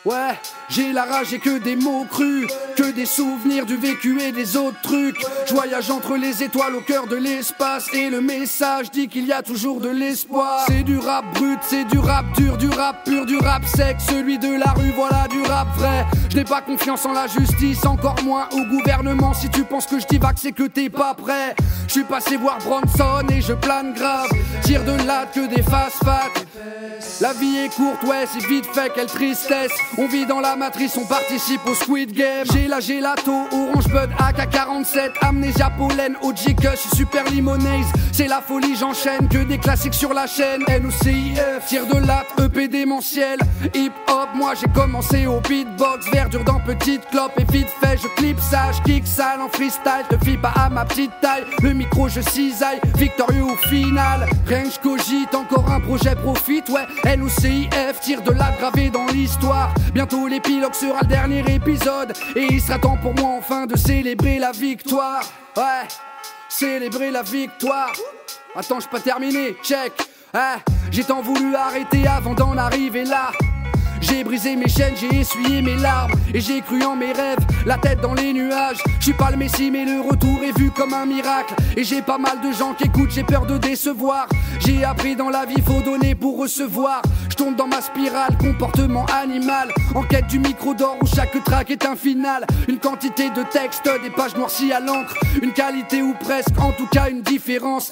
Ouais, j'ai la rage et que des mots crus, que des souvenirs du vécu et des autres trucs. Je voyage entre les étoiles au cœur de l'espace et le message dit qu'il y a toujours de l'espoir. C'est du rap brut, c'est du rap dur, du rap pur, du rap sec, celui de la rue, voilà du rap vrai. Je n'ai pas confiance en la justice, encore moins au gouvernement. Si tu penses que je divague, c'est que t'es pas prêt. Je suis passé voir Bronson et je plane grave. Tire de latte que des fast-fat. La vie est courte, ouais, c'est vite fait, quelle tristesse. On vit dans la matrice, on participe au Squid Game. J'ai la gelato, Orange Bud, AK-47, Amnésia, Pollen, OG Kush, Super Limonade. C'est la folie, j'enchaîne, que des classiques sur la chaîne. NOCIF, tire de latte, EP démentiel. Hip hop, moi j'ai commencé au beatbox. Verdure dans petite clope et vite fait, je clip ça, je kick sale en freestyle. Te fie pas à ma petite taille, le micro je cisaille, victorieux au final. Rien que je cogite, encore un projet profite, ouais. NOCIF, tire de latte gravé dans l'histoire. Bientôt l'épilogue sera le dernier épisode et il sera temps pour moi enfin de célébrer la victoire. Ouais, célébrer la victoire. Attends, j'ai pas terminé, check. J'ai tant voulu arrêter avant d'en arriver là. J'ai brisé mes chaînes, j'ai essuyé mes larmes et j'ai cru en mes rêves, la tête dans les nuages. Je suis pas le messie mais le retour est vu comme un miracle. Et j'ai pas mal de gens qui écoutent, j'ai peur de décevoir. J'ai appris dans la vie, faut donner pour recevoir. Je tombe dans ma spirale, comportement animal. En quête du micro d'or où chaque track est un final. Une quantité de textes, des pages noircies à l'encre. Une qualité ou presque, en tout cas une différence.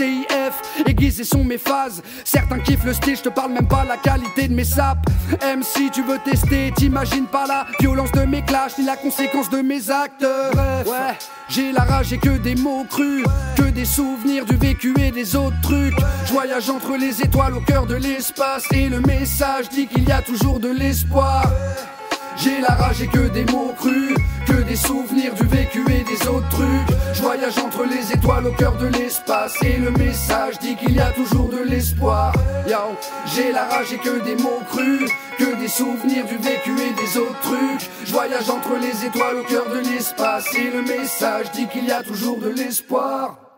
NOCIF, aiguisées sont mes phases. Certains kiffent le style, je te parle même pas la qualité de mes sapes. Si tu veux tester, t'imagines pas la violence de mes clashs ni la conséquence de mes actes. Bref, ouais, j'ai la rage et que des mots crus, que des souvenirs du vécu et des autres trucs. Je voyage entre les étoiles au cœur de l'espace et le message dit qu'il y a toujours de l'espoir. J'ai la rage et que des mots crus, que des souvenirs du vécu et des autres trucs. Je voyage entre les étoiles au cœur de l'espace et le message dit qu'il y a toujours de l'espoir. Yo, j'ai la rage et que des mots crus, que des souvenirs du vécu et des autres trucs. Je voyage entre les étoiles au cœur de l'espace et le message dit qu'il y a toujours de l'espoir.